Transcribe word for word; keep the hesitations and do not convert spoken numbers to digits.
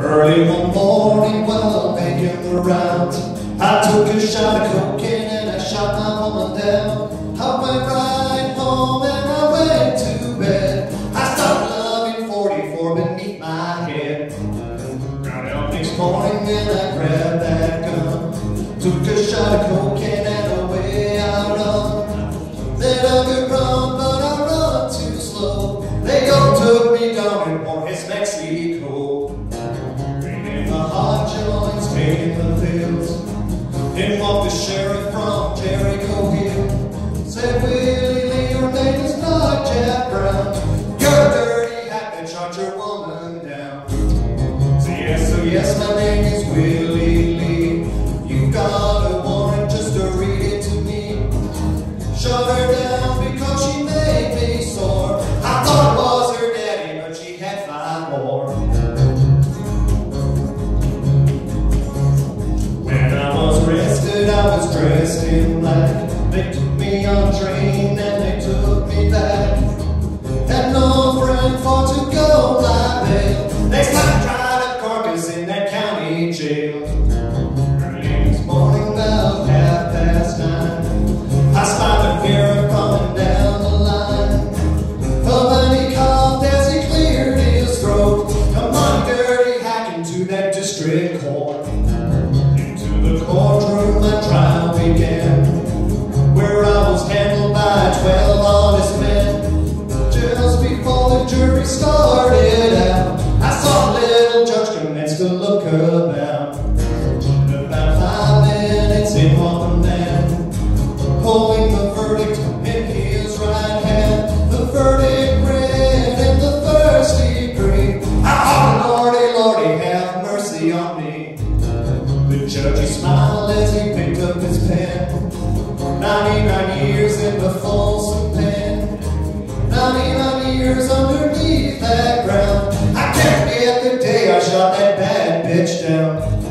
Early one morning while making the rounds, I took a shot of cocaine and I shot my woman down. I went right home and I went to bed. I started loving forty-four beneath my head. Got out next morning and I grabbed that gun, took a shot of cocaine and away I run. Then I could run, but I run too slow. They go took me down in Juarez, Mexico. Bringing the hot joints, making the fields. In walked the sheriff from Jericho Hill. Said, Willie Lee, your name is not Jack Brown. You're a dirty hack that shot your woman down. So yes, so yes, my name is Willie Lee. You got a warrant just to read it to me. Shut her down because she made me sore. I thought it was her daddy, but she had five more. When I was arrested, I was dressed in black. They took me on a train and they took me back. Had no friend for to go my bail. They slapped dried up carcass in that county jail. Early this morning, about half past nine, I spied the sheriff coming down the line. Oh, then he coughed as he cleared his throat. Come on, dirty hack, into that district court. Into the courtroom, my trial began, where I was handled by twelve honest men. Just before the jury started out, I saw a little judge commence to look about. About five minutes in walked the man, holding the verdict in his right hand. The verdict read in the first degree. Oh, Lordy, Lordy, have mercy on me. The judge, he smiled as he picked up his pen. Ninety-nine years in the Folsom pen. Ninety-nine years underneath that ground. I can't forget the day I shot that bad bitch down.